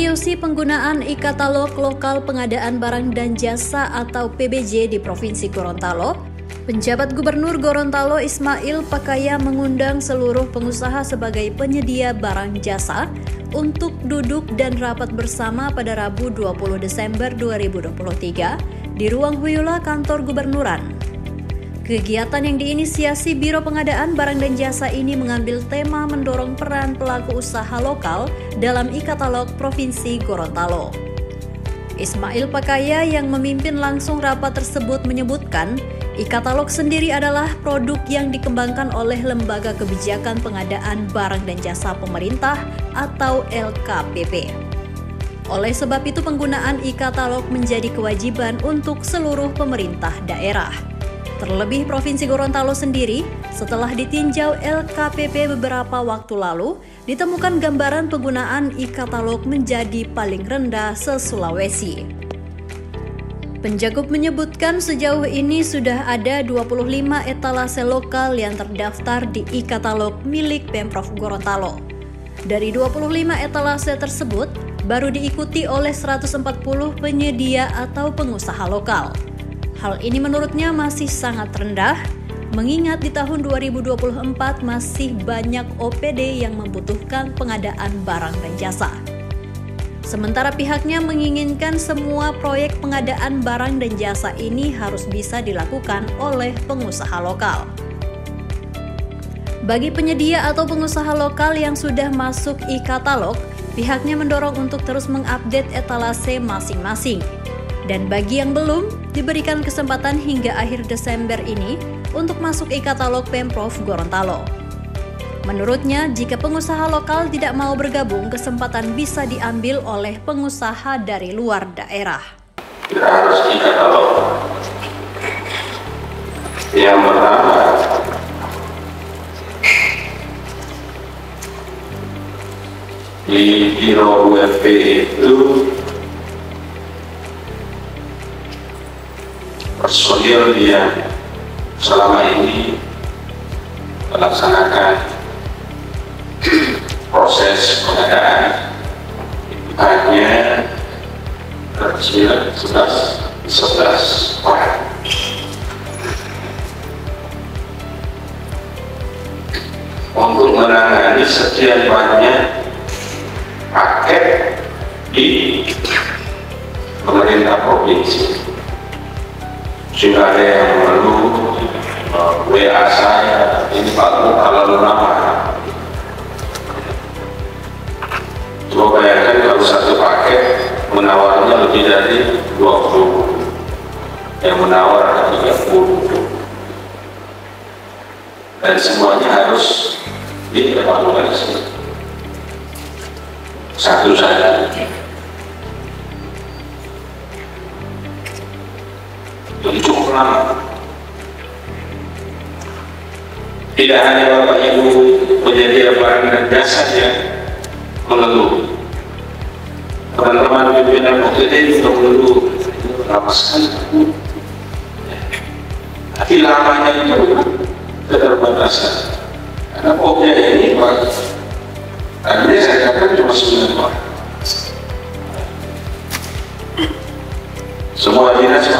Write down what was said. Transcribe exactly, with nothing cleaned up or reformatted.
Mengayosi penggunaan e-katalog lokal pengadaan barang dan jasa atau P B J di Provinsi Gorontalo, Penjabat Gubernur Gorontalo Ismail Pakaya mengundang seluruh pengusaha sebagai penyedia barang jasa untuk duduk dan rapat bersama pada Rabu dua puluh Desember dua ribu dua puluh tiga di Ruang Huyula Kantor Gubernuran. Kegiatan yang diinisiasi Biro Pengadaan Barang dan Jasa ini mengambil tema mendorong peran pelaku usaha lokal dalam e-katalog Provinsi Gorontalo. Ismail Pakaya yang memimpin langsung rapat tersebut menyebutkan, e-katalog sendiri adalah produk yang dikembangkan oleh Lembaga Kebijakan Pengadaan Barang dan Jasa Pemerintah atau L K P P. Oleh sebab itu penggunaan e-katalog menjadi kewajiban untuk seluruh pemerintah daerah. Terlebih Provinsi Gorontalo sendiri, setelah ditinjau L K P P beberapa waktu lalu, ditemukan gambaran penggunaan e-katalog menjadi paling rendah se-Sulawesi. Penjagob menyebutkan sejauh ini sudah ada dua puluh lima etalase lokal yang terdaftar di e-katalog milik Pemprov Gorontalo. Dari dua puluh lima etalase tersebut, baru diikuti oleh seratus empat puluh penyedia atau pengusaha lokal. Hal ini menurutnya masih sangat rendah, mengingat di tahun dua ribu dua puluh empat masih banyak O P D yang membutuhkan pengadaan barang dan jasa. Sementara pihaknya menginginkan semua proyek pengadaan barang dan jasa ini harus bisa dilakukan oleh pengusaha lokal. Bagi penyedia atau pengusaha lokal yang sudah masuk e-katalog, pihaknya mendorong untuk terus mengupdate etalase masing-masing. Dan bagi yang belum, diberikan kesempatan hingga akhir Desember ini untuk masuk e-katalog Pemprov Gorontalo. Menurutnya, jika pengusaha lokal tidak mau bergabung, kesempatan bisa diambil oleh pengusaha dari luar daerah. Kita harus e-katalog. Yang pertama, di Biro U F P itu personil yang selama ini melaksanakan proses pengadaan hanya sembilan belas orang. Untuk menangani sekian banyak paket di pemerintah provinsi. Sehingga ada yang mengeluh, uh, W A saya, ini Pak Lu kalau lama. Coba bayangkan kalau satu paket menawarnya lebih dari dua puluh, yang menawar ada tiga puluh. Dan semuanya harus dievaluasi. Satu saja. Itu cukup lama. Tidak hanya Bapak Ibu penyedia barang dan jasa yang mengeluh. Teman-teman pimpinan O T D juga mengeluh. Lama sekali. Tapi lamanya itu keterbatasan. Karena objek ini Pak, tadi saya katakan cuma sembilan orang. Semua dinas